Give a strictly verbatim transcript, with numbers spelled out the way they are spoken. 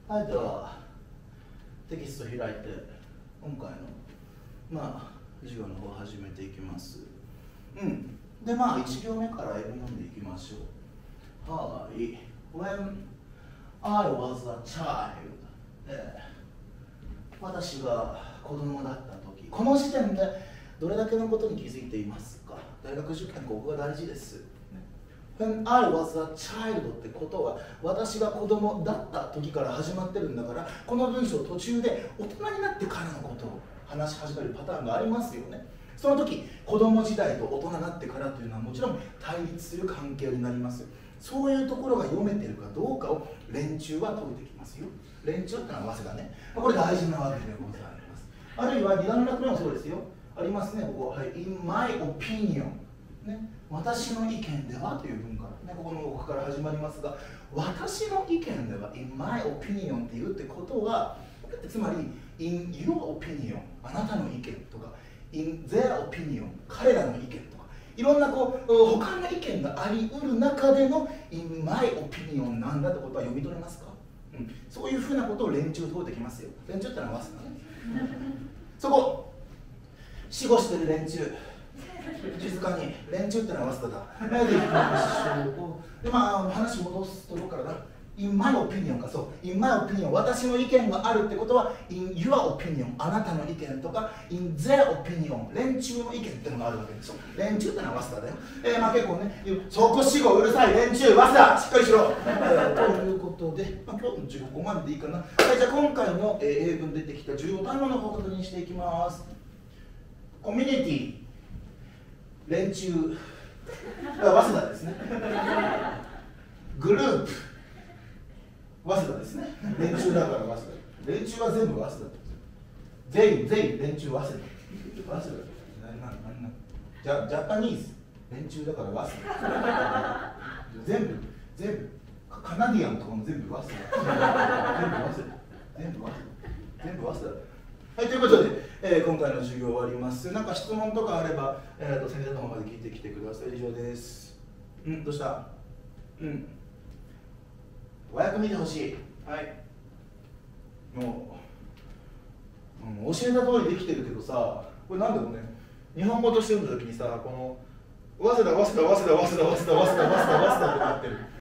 はい、ではテキスト開いて今回のまあ授業の方を始めていきます。うんでまあいち行目から英語読んでいきましょう。はい。 When I was a child、えー、私が子供だった時、この時点でどれだけのことに気づいていますか？大学受験、ここが大事です。When I was a child ってことは私が子供だった時から始まってるんだから、この文章途中で大人になってからのことを話し始めるパターンがありますよね。その時子供時代と大人になってからというのはもちろん対立する関係になります。そういうところが読めてるかどうかを連中は解いてきますよ。連中ってのは早稲田ね、これ大事なわけでございます。あるいはに段落目もそうですよ。ありますね、ここ。はい、In my opinion、ね、私の意見ではという文から、ね、ここのここから始まりますが、私の意見では In my opinion って言うってことは、つまり In your opinion、 あなたの意見とか In their opinion、 彼らの意見とか、いろんなこう他の意見があり得る中での In my opinion なんだってことは読み取れますか？うん、そういうふうなことを連中問うてきますよ。連中ってのは早稲田ね。そこ死後してる連中、静かに、連中ってのは早稲田だ。で、いきましょう。で、まあ、話戻すところからだ。In my opinion か、そう。In my opinion、私の意見があるってことは、In your opinion、あなたの意見とか、In their opinion、連中の意見ってのがあるわけでしょ。連中ってのは早稲田だよ。えー、まあ結構ね、そこ死後うるさい連中、早稲田、しっかりしろ。えー、ということで、まあ、今日の授業ここまででいいかな。はい、じゃあ今回の、えー、英文出てきた重要単語の方を確認していきます。コミュニティ、連中、早稲田ですね。グループ、早稲田ですね。連中だから早稲田。連中は全部早稲田。全員、全員、連中早稲田。早稲田。ジャ、ジャパニーズ、連中だから早稲田。全部、全部、カナディアンとかも全部早稲田。全部早稲田。全部早稲田。全部早稲田。はい、ということで、えー、今回の授業終わります。なんか質問とかあれば、えー、と先生の方まで聞いてきてください。以上です。うん、どうした？うん。和訳見てほしい。はい。もう、うん、教えた通りできてるけどさ、これなんでもね、日本語として読んだときにさ、この、早稲田、早稲田、早稲田、早稲田、早稲田、早稲田、早稲田、早稲田ってなってる。